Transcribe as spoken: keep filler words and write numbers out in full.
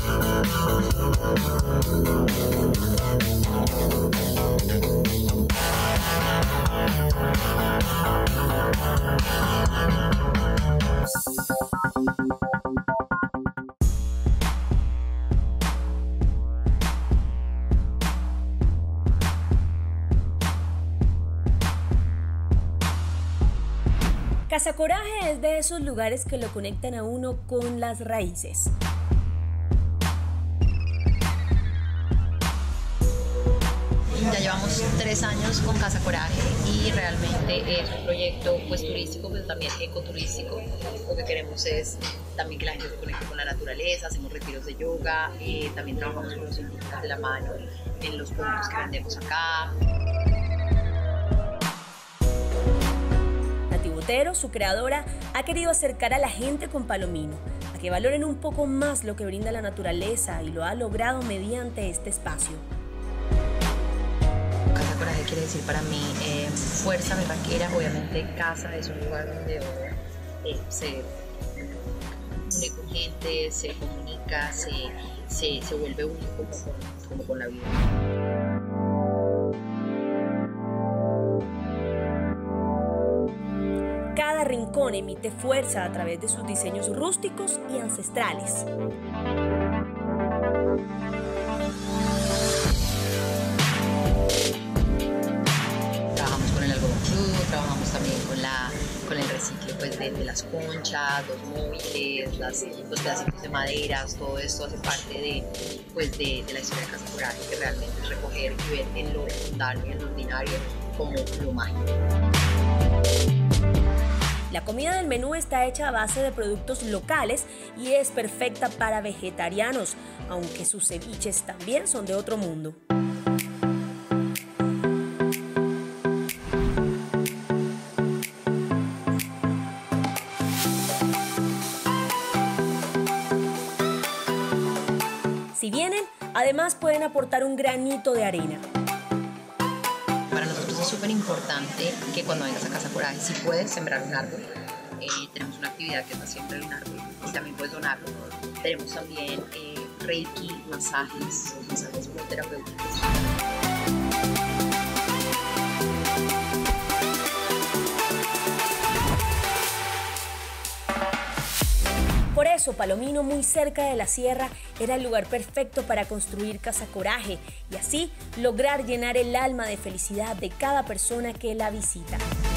Casa Coraje es de esos lugares que lo conectan a uno con las raíces. Ya llevamos tres años con Casa Coraje y realmente es un proyecto pues turístico, pero también ecoturístico. Lo que queremos es también que la gente se conecte con la naturaleza, hacemos retiros de yoga, eh, también trabajamos con los indígenas de la mano en los productos que vendemos acá. Nati Botero, su creadora, ha querido acercar a la gente con Palomino, a que valoren un poco más lo que brinda la naturaleza, y lo ha logrado mediante este espacio. Casa Coraje quiere decir para mí eh, fuerza berraquera. Obviamente casa es un lugar donde eh, se une con gente, se comunica, se, se, se vuelve uno como con, como con la vida. Cada rincón emite fuerza a través de sus diseños rústicos y ancestrales. Trabajamos con el algodón crudo, trabajamos también con, la, con el recicle pues, de, de las conchas, los móviles, las, los pedacitos de maderas. Todo esto hace parte de, pues, de, de la historia de Casa Coraje, que realmente es recoger y ver en lo mundano y en lo ordinario como lo mágico. La comida del menú está hecha a base de productos locales y es perfecta para vegetarianos, aunque sus ceviches también son de otro mundo. Si vienen, además pueden aportar un granito de arena. Para nosotros es súper importante que cuando vengas a Casa Coraje, si puedes sembrar un árbol, eh, tenemos una actividad que es la siembra de un árbol y también puedes donarlo. Tenemos también eh, reiki, masajes, masajes muy terapéuticos. Por eso, Palomino, muy cerca de la sierra, era el lugar perfecto para construir Casa Coraje y así lograr llenar el alma de felicidad de cada persona que la visita.